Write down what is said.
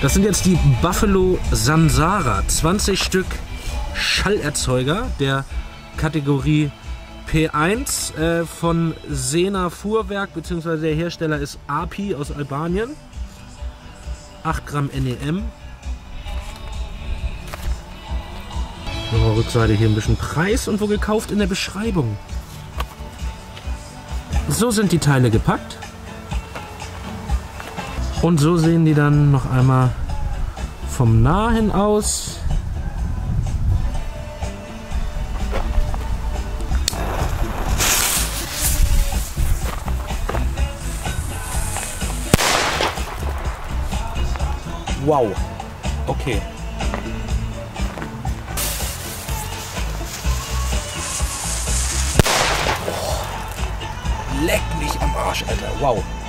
Das sind jetzt die Buffalo Sansara. 20 Stück Schallerzeuger der Kategorie P1 von Sena Fuhrwerk, beziehungsweise der Hersteller ist API aus Albanien. 8 Gramm NEM. Rückseite hier ein bisschen Preis und wo gekauft in der Beschreibung. So sind die Teile gepackt. Und so sehen die dann noch einmal vom Nahen aus. Wow. Okay. Leck mich am Arsch, Alter. Wow.